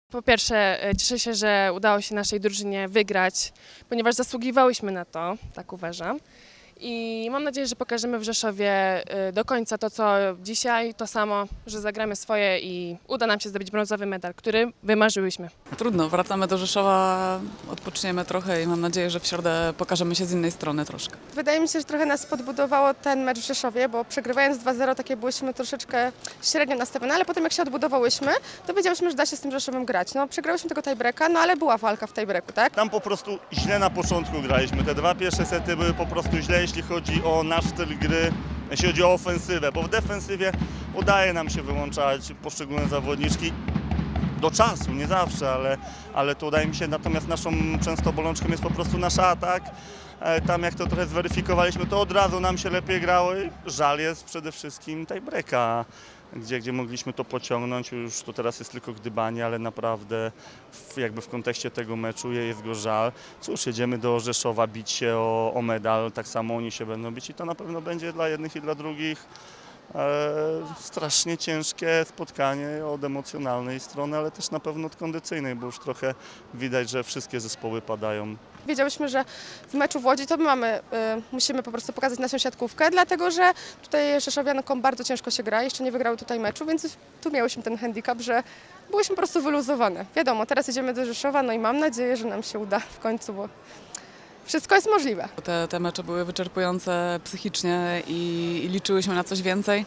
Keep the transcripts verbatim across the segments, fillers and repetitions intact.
Po pierwsze, e, cieszę się, że udało się naszej drużynie wygrać, ponieważ zasługiwałyśmy na to, tak uważam. I mam nadzieję, że pokażemy w Rzeszowie e, do końca to, co dzisiaj, to samo, że zagramy swoje i uda nam się zdobyć brązowy medal, który wymarzyłyśmy. Trudno, wracamy do Rzeszowa, odpoczniemy trochę i mam nadzieję, że w środę pokażemy się z innej strony troszkę. Wydaje mi się, że trochę nas podbudowało ten mecz w Rzeszowie, bo przegrywając dwa zero takie byłyśmy troszeczkę średnio nastawione, ale potem jak się odbudowałyśmy, to wiedziałyśmy, że da się z tym Rzeszowem grać. No, przegrałyśmy tego tiebreaka, no ale była walka w tiebreaku, tak? Tam po prostu źle na początku graliśmy. Te dwa pierwsze sety były po prostu źle, jeśli chodzi o nasz styl gry, jeśli chodzi o ofensywę, bo w defensywie udaje nam się wyłączać poszczególne zawodniczki do czasu, nie zawsze, ale, ale to udaje mi się, natomiast naszą często bolączką jest po prostu nasz atak. Tam jak to trochę zweryfikowaliśmy, to od razu nam się lepiej grało i żal jest przede wszystkim tiebreaka, gdzie, gdzie mogliśmy to pociągnąć, już to teraz jest tylko gdybanie, ale naprawdę w, jakby w kontekście tego meczu jest go żal. Cóż, jedziemy do Rzeszowa bić się o, o medal, tak samo oni się będą bić i to na pewno będzie dla jednych i dla drugich e, strasznie ciężkie spotkanie od emocjonalnej strony, ale też na pewno od kondycyjnej, bo już trochę widać, że wszystkie zespoły padają. Wiedziałyśmy, że w meczu w Łodzi to my mamy, y, musimy po prostu pokazać naszą siatkówkę, dlatego że tutaj Rzeszowiankom bardzo ciężko się gra, jeszcze nie wygrały tutaj meczu, więc tu miałyśmy ten handicap, że byłyśmy po prostu wyluzowane. Wiadomo, teraz idziemy do Rzeszowa, no i mam nadzieję, że nam się uda w końcu, bo wszystko jest możliwe. Te, te mecze były wyczerpujące psychicznie i, i liczyłyśmy na coś więcej.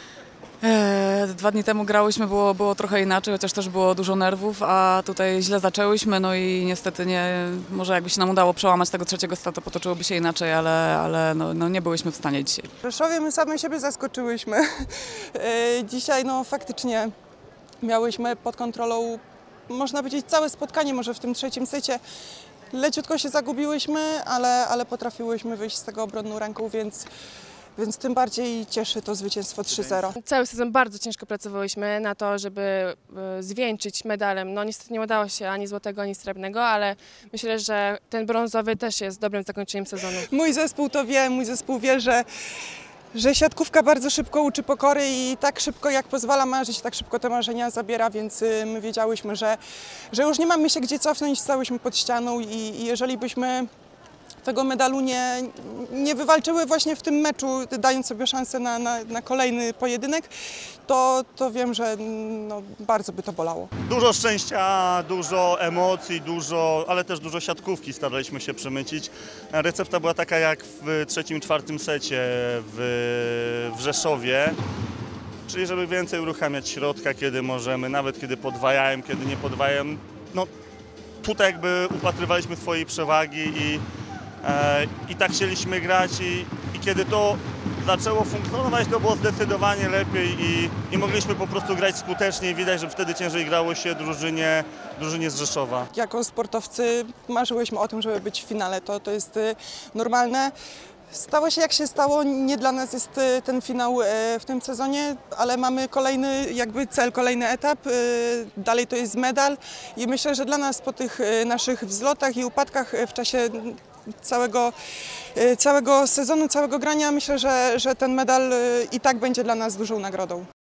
Eee, dwa dni temu grałyśmy, było, było trochę inaczej, chociaż też było dużo nerwów, a tutaj źle zaczęłyśmy, no i niestety nie, może jakby się nam udało przełamać tego trzeciego seta, to potoczyłoby się inaczej, ale, ale no, no nie byłyśmy w stanie dzisiaj. W Rzeszowie my same siebie zaskoczyłyśmy. Dzisiaj no faktycznie miałyśmy pod kontrolą, można powiedzieć, całe spotkanie, może w tym trzecim secie. Leciutko się zagubiłyśmy, ale, ale potrafiłyśmy wyjść z tego obronną ręką, więc Więc tym bardziej cieszy to zwycięstwo trzy zero. Cały sezon bardzo ciężko pracowałyśmy na to, żeby e, zwieńczyć medalem. No niestety nie udało się ani złotego, ani srebrnego, ale myślę, że ten brązowy też jest dobrym zakończeniem sezonu. Mój zespół to wie, mój zespół wie, że, że siatkówka bardzo szybko uczy pokory i tak szybko jak pozwala marzyć, tak szybko te marzenia zabiera, więc my wiedziałyśmy, że, że już nie mamy się gdzie cofnąć, stałyśmy pod ścianą i, i jeżeli byśmy tego medalu nie, nie wywalczyły właśnie w tym meczu, dając sobie szansę na, na, na kolejny pojedynek, to, to wiem, że no, bardzo by to bolało. Dużo szczęścia, dużo emocji, dużo, ale też dużo siatkówki staraliśmy się przemycić. Recepta była taka jak w trzecim, czwartym secie w, w Rzeszowie, czyli żeby więcej uruchamiać środka, kiedy możemy, nawet kiedy podwajają, kiedy nie podwajają. No, tutaj jakby upatrywaliśmy swojej przewagi i I tak chcieliśmy grać i, i kiedy to zaczęło funkcjonować, to było zdecydowanie lepiej i, i mogliśmy po prostu grać skutecznie. Widać, że wtedy ciężej grało się drużynie, drużynie z Rzeszowa. Jako sportowcy marzyłyśmy o tym, żeby być w finale, to, to jest normalne. Stało się jak się stało, nie dla nas jest ten finał w tym sezonie, ale mamy kolejny jakby cel, kolejny etap, dalej to jest medal i myślę, że dla nas po tych naszych wzlotach i upadkach w czasie całego, całego sezonu, całego grania, myślę, że, że ten medal i tak będzie dla nas dużą nagrodą.